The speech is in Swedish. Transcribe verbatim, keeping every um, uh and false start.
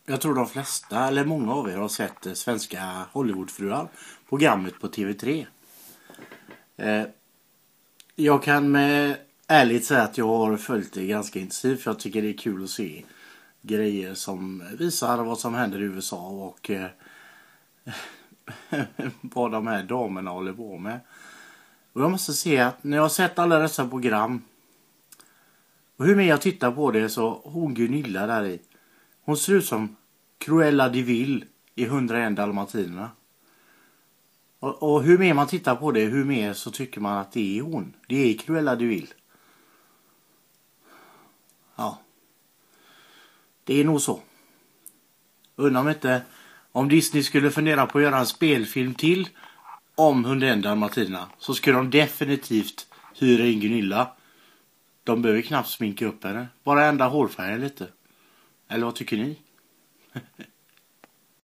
Jag tror de flesta, eller många av er, har sett eh, svenska Hollywoodfruar, programmet på T V tre. Eh, jag kan med ärligt säga att jag har följt det ganska intensivt, för jag tycker det är kul att se grejer som visar vad som händer i U S A och eh, vad de här damerna håller på med. Och jag måste säga att när jag har sett alla dessa program och hur mer jag tittar på det, så hon Gunilla där i, hon ser ut som Cruella de Vil i hundraen dalmatinerna. Och, och hur mer man tittar på det, hur mer så tycker man att det är hon. Det är Cruella de Vil. Ja. Det är nog så. Undrar om inte om Disney skulle fundera på att göra en spelfilm till om hundraen dalmatinerna, så skulle de definitivt hyra in Gunilla. De behöver knappt sminka upp henne. Bara ändra hårfärgen lite. Eller vad tycker ni?